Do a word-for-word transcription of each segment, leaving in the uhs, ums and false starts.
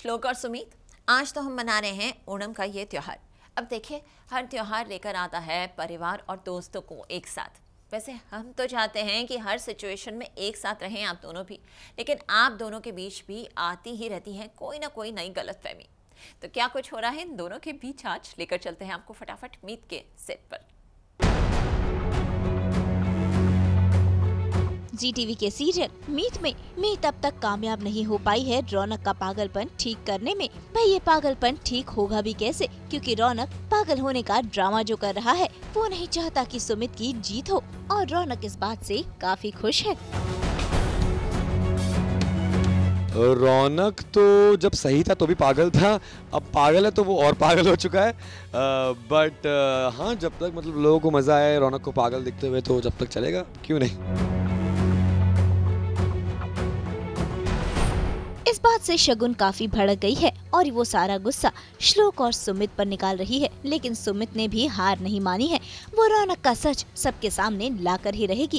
श्लोक और सुमित, आज तो हम मना रहे हैं ओणम का ये त्यौहार। अब देखिए, हर त्यौहार लेकर आता है परिवार और दोस्तों को एक साथ। वैसे हम तो चाहते हैं कि हर सिचुएशन में एक साथ रहें आप दोनों भी, लेकिन आप दोनों के बीच भी आती ही रहती है कोई ना कोई नई गलतफहमी। तो क्या कुछ हो रहा है इन दोनों के बीच, आज लेकर चलते हैं आपको फटाफट मीत के सेट पर। जी टीवी के सीरियल मीत में मीत अब तक कामयाब नहीं हो पाई है रौनक का पागलपन ठीक करने में। भाई ये पागलपन ठीक होगा भी कैसे, क्योंकि रौनक पागल होने का ड्रामा जो कर रहा है वो नहीं चाहता कि सुमित की जीत हो, और रौनक इस बात से काफी खुश है। रौनक तो जब सही था तो भी पागल था, अब पागल है तो वो और पागल हो चुका है। बट हाँ, जब तक मतलब लोगों को मजा आए रौनक को पागल दिखते हुए तो जब तक चलेगा, क्यों नहीं। इस बात से शगुन काफी भड़क गई है और वो सारा गुस्सा श्लोक और सुमित पर निकाल रही है, लेकिन सुमित ने भी हार नहीं मानी है। वो रौनक का सच सबके सामने लाकर ही रहेगी।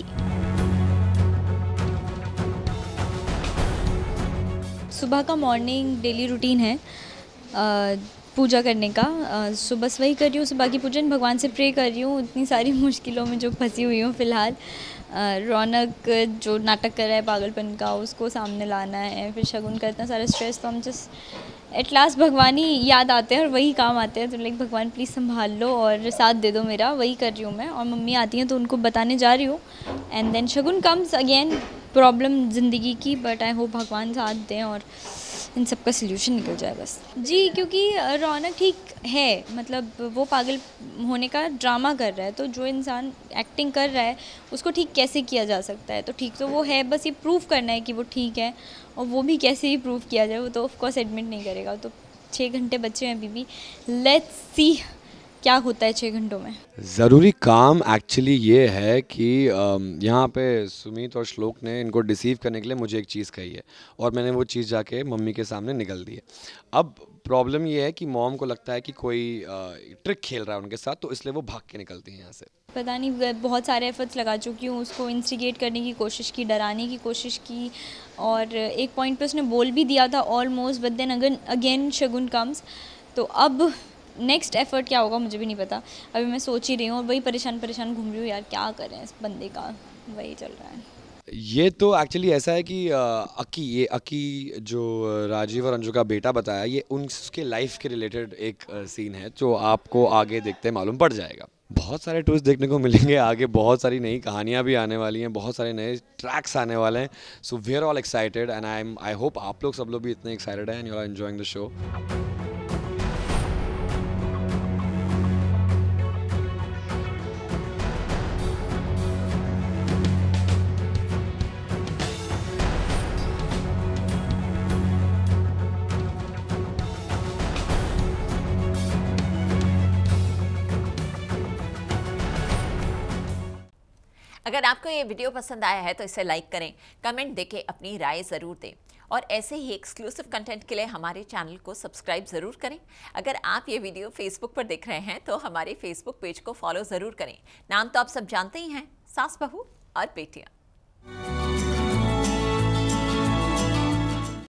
सुबह का मॉर्निंग डेली रूटीन है आ, पूजा करने का। आ, सुबह से वही कर रही हूँ, सुबह की पूजन, भगवान से प्रे कर रही हूँ इतनी सारी मुश्किलों में जो फंसी हुई हूँ फ़िलहाल। रौनक जो नाटक कर रहा है पागलपन का, उसको सामने लाना है, फिर शगुन का इतना सारा स्ट्रेस, तो हम जस्ट एट लास्ट भगवान ही याद आते हैं और वही काम आते हैं। तो लाइक भगवान प्लीज़ संभाल लो और साथ दे दो मेरा, वही कर रही हूँ मैं। और मम्मी आती हैं तो उनको बताने जा रही हूँ, and then Shagun comes again, problem ज़िंदगी की, बट आई होप भगवान साथ दें और इन सब का सल्यूशन निकल जाए बस। जी, क्योंकि रौनक ठीक है, मतलब वो पागल होने का ड्रामा कर रहा है, तो जो इंसान एक्टिंग कर रहा है उसको ठीक कैसे किया जा सकता है। तो ठीक तो वो है, बस ये प्रूव करना है कि वो ठीक है, और वो भी कैसे ही प्रूव किया जाए, वो तो ऑफ कोर्स एडमिट नहीं करेगा। तो छः घंटे बच्चे हैं अभी भी, लेट्स सी क्या होता है छः घंटों में। ज़रूरी काम एक्चुअली ये है कि यहाँ पे सुमित और श्लोक ने इनको डिसीव करने के लिए मुझे एक चीज़ कही है, और मैंने वो चीज़ जाके मम्मी के सामने निकल दी है। अब प्रॉब्लम ये है कि मॉम को लगता है कि कोई ट्रिक खेल रहा है उनके साथ, तो इसलिए वो भाग के निकलती हैं यहाँ से। पता नहीं, बहुत सारे एफर्ट्स लगा चुकी हूँ, उसको इंस्टिगेट करने की कोशिश की, डराने की कोशिश की, और एक पॉइंट पे उसने बोल भी दिया था almost, but then again again Shagun comes. तो अब नेक्स्ट एफर्ट क्या होगा मुझे भी नहीं पता, अभी मैं सोच ही रही हूँ, और वही परेशान परेशान घूम रही हूँ यार, क्या करें इस बंदे का, वही चल रहा है। ये तो एक्चुअली ऐसा है कि अकी ये अकी जो राजीव और अंजू का बेटा बताया, ये उनके लाइफ के रिलेटेड एक सीन है जो आपको आगे देखते मालूम पड़ जाएगा। बहुत सारे ट्विस्ट देखने को मिलेंगे आगे, बहुत सारी नई कहानियाँ भी आने वाली हैं, बहुत सारे नए ट्रैक्स आने वाले हैं। So we are all excited and I am I hope आप लोग सब लोग भी इतने एक्साइटेड हैं and you are enjoying the show. अगर आपको ये वीडियो पसंद आया है तो इसे लाइक करें, कमेंट देके अपनी राय ज़रूर दें, और ऐसे ही एक्सक्लूसिव कंटेंट के लिए हमारे चैनल को सब्सक्राइब ज़रूर करें। अगर आप ये वीडियो फेसबुक पर देख रहे हैं तो हमारे फेसबुक पेज को फॉलो ज़रूर करें। नाम तो आप सब जानते ही हैं, सास बहू और बेटियाँ।